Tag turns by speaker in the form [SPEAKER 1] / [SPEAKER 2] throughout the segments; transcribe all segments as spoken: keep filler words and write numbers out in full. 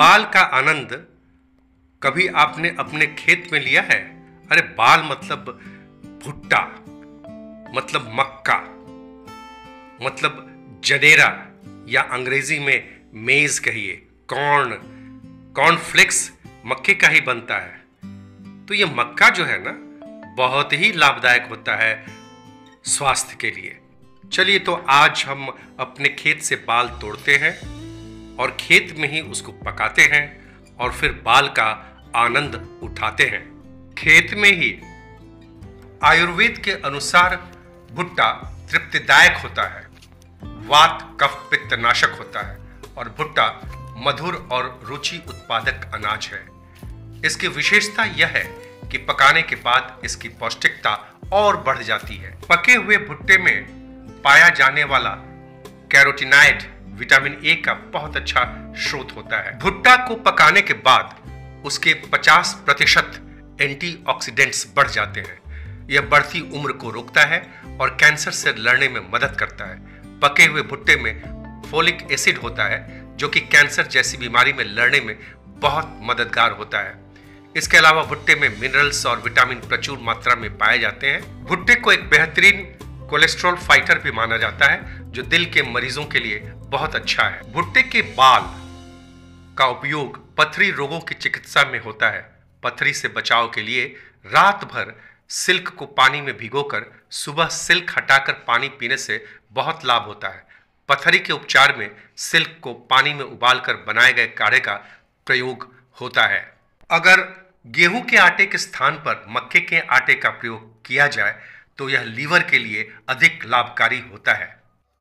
[SPEAKER 1] बाल का आनंद कभी आपने अपने खेत में लिया है? अरे बाल मतलब भुट्टा, मतलब मक्का, मतलब जनेरा, या अंग्रेजी में मेज कहिए, कॉर्न, कॉर्नफ्लेक्स मक्के का ही बनता है। तो ये मक्का जो है ना बहुत ही लाभदायक होता है स्वास्थ्य के लिए। चलिए तो आज हम अपने खेत से बाल तोड़ते हैं और खेत में ही उसको पकाते हैं और फिर बाल का आनंद उठाते हैं खेत में ही। आयुर्वेद के अनुसार भुट्टा तृप्तिदायक होता है, वात कफ पित्त नाशक होता है और भुट्टा मधुर और रुचि उत्पादक अनाज है। इसकी विशेषता यह है कि पकाने के बाद इसकी पौष्टिकता और बढ़ जाती है। पके हुए भुट्टे में पाया जाने वाला कैरोटीनॉइड विटामिन ए का बहुत अच्छा स्रोत होता है। भुट्टा को पकाने के बाद उसके पचास प्रतिशत एंटीऑक्सीडेंट्स बढ़ जाते हैं। यह बढ़ती उम्र को रोकता है और कैंसर से लड़ने में मदद करता है। पके हुए भुट्टे में फोलिक एसिड होता है जो कि कैंसर जैसी बीमारी में लड़ने में बहुत मददगार होता है। इसके अलावा भुट्टे में मिनरल्स और विटामिन प्रचुर मात्रा में पाए जाते हैं। भुट्टे को एक बेहतरीन कोलेस्ट्रॉल फाइटर भी माना जाता है जो दिल के मरीजों के लिए बहुत अच्छा है। भुट्टे के बाल का उपयोग पथरी रोगों की चिकित्सा में होता है। पथरी से बचाव के लिए रात भर सिल्क को पानी में भिगोकर सुबह सिल्क हटाकर पानी पीने से बहुत लाभ होता है। पथरी के उपचार में सिल्क को पानी में उबालकर बनाए गए काढ़े का प्रयोग होता है। अगर गेहूं के आटे के स्थान पर मक्के के आटे का प्रयोग किया जाए तो यह लीवर के लिए अधिक लाभकारी होता है।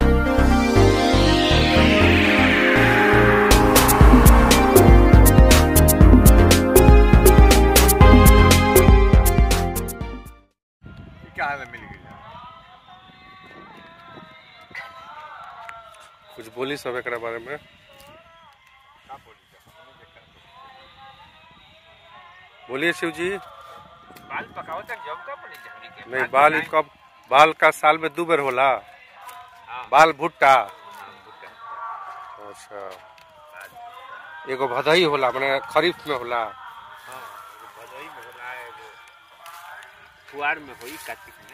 [SPEAKER 2] क्या हाल है? मिल गई
[SPEAKER 1] कुछ बोली सब एकरा बारे में। बोलिए शिव जी।
[SPEAKER 2] बाल पकाओ तक जब का पड़ी जाने के
[SPEAKER 1] नहीं, बाल कब? बाल का साल में दो बार होला। बाल भुट्टा। अच्छा, एगो भदई होला, माने खरीफ में होला।
[SPEAKER 2] हां, भदई में होला, एगो कुआर में होई, कार्तिक में।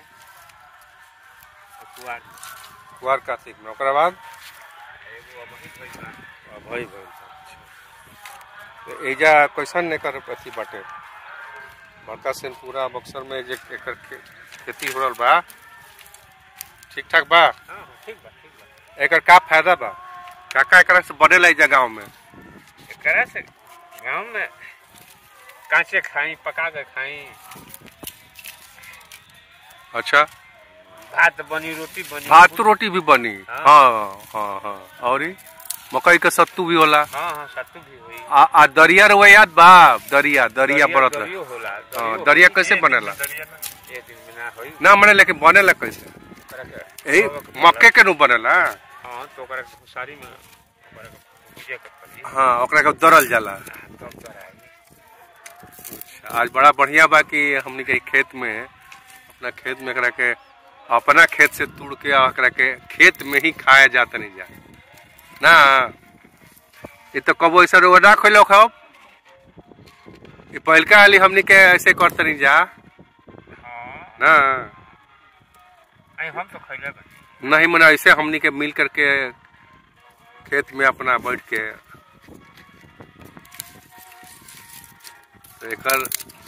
[SPEAKER 2] कुआर
[SPEAKER 1] कुआर कार्तिक में, ओकरा बाद
[SPEAKER 2] एगो अबही भइला,
[SPEAKER 1] अबही भइला। तो एजा कैसन ने कर अथी बाटे बड़का से पूरा बक्सर में जे एकर खेती हो रहल बा, ठीक ठाक बा?
[SPEAKER 2] हां ठीक बा, ठीक बा।
[SPEAKER 1] एकर का फायदा बा? काका एकरा से बनेला इजा गांव में?
[SPEAKER 2] एकरा से गांव में कांचे खाई, पका के खाई।
[SPEAKER 1] अच्छा,
[SPEAKER 2] भात बनी, रोटी बनी।
[SPEAKER 1] भात रोटी भी बनी। हाँ हाँ हाँ। और मकई का सत्तू भी होला।
[SPEAKER 2] हाँ हाँ, सत्तू भी हुई।
[SPEAKER 1] आ, आ दरिया रहुआ याद बा? दरिया दरिया बरत
[SPEAKER 2] दरिया होला।
[SPEAKER 1] हाँ, दरिया कैसे बनेला?
[SPEAKER 2] एक दिन में ना होई
[SPEAKER 1] ना मने, लेकिन बनेला कैसे? यही मक्के के नु बनेला।
[SPEAKER 2] हां, तो ओकरा सारी में ओकरा भुजिया के पड़ी।
[SPEAKER 1] हां, ओकरा के दरल जाला।
[SPEAKER 2] तब दराई।
[SPEAKER 1] अच्छा, आज बड़ा बढ़िया बा कि हमनी के खेत में, अपना खेत में एकरा के अपना खेत से तोड़ के एकरा के खेत में ही खाया जाता नहीं जा ना। ये तो कबो ऐसा रोग ना खोलो खाओ। ये पहलका वाली हमनी के ऐसे करते नहीं जा।
[SPEAKER 2] हां
[SPEAKER 1] ना,
[SPEAKER 2] आई हम तो खइले बा
[SPEAKER 1] नहीं मना, ऐसे हमनी के मिल करके खेत में अपना बैठ के तो एकर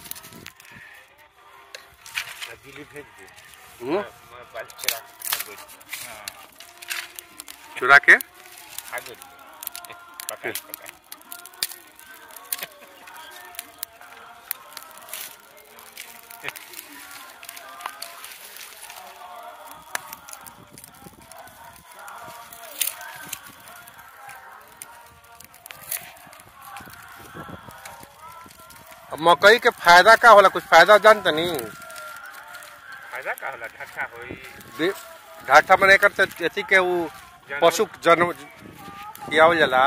[SPEAKER 2] दिल्ली भेज दे।
[SPEAKER 1] हम्म,
[SPEAKER 2] मैं बाल चुरा के हां
[SPEAKER 1] चुरा के
[SPEAKER 2] आगे पका पका।
[SPEAKER 1] मकई के फायदा का होला? कुछ फायदा जानते नहीं?
[SPEAKER 2] फायदा का होला? ढाठा होई।
[SPEAKER 1] ढाठा मने कर अथी के वो पशु जन खियावल जाला।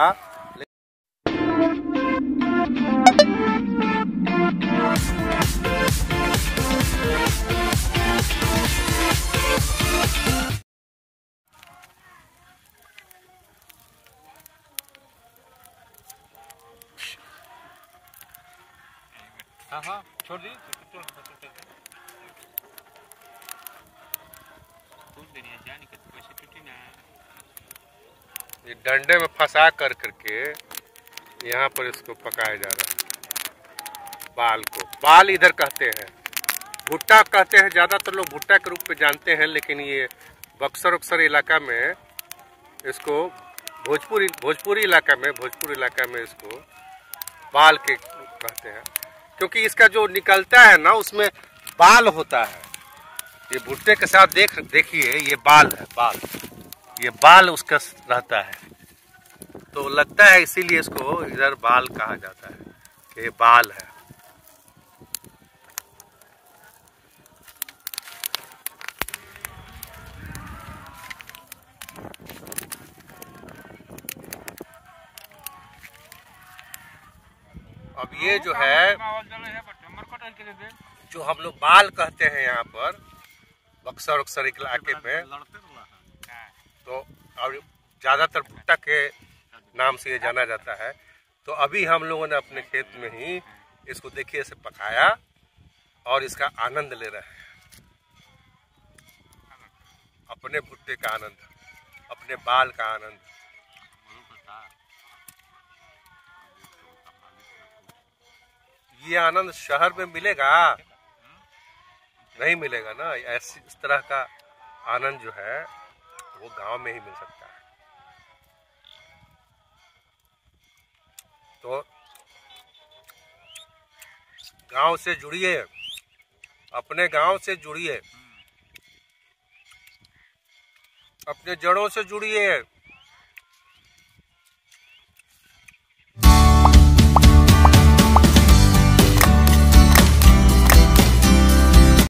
[SPEAKER 2] छोड़ दी छोड़ देनी है जानी के पैसे टूटी ना।
[SPEAKER 1] ये डंडे में फंसा कर करके यहाँ पर इसको पकाया जा रहा है। बाल को बाल इधर कहते हैं, भुट्टा कहते हैं। ज़्यादातर लोग भुट्टा के रूप में जानते हैं, लेकिन ये बक्सर उक्सर इलाका में इसको भोजपुरी भोजपुरी इलाका में भोजपुरी इलाका में इसको बाल के कहते हैं, क्योंकि इसका जो निकलता है ना उसमें बाल होता है। ये भुट्टे के साथ देख देखिए ये बाल है, बाल ये बाल उसका रहता है, तो लगता है इसीलिए इसको इधर बाल कहा जाता है कि ये बाल है। अब ये जो है जो हम लोग बाल कहते हैं यहाँ पर बक्सर उक्सर इलाके में, तो और ज़्यादातर भुट्टा के नाम से ये जाना जाता है। तो अभी हम लोगों ने अपने खेत में ही इसको देखिए इसे पकाया और इसका आनंद ले रहे हैं, अपने भुट्टे का आनंद, अपने बाल का आनंद। ये आनंद शहर में मिलेगा नहीं मिलेगा ना, ऐसी इस तरह का आनंद जो है वो गांव में ही मिल सकता है। तो गांव से जुड़िए, अपने गांव से जुड़िए, अपने जड़ों से जुड़िए।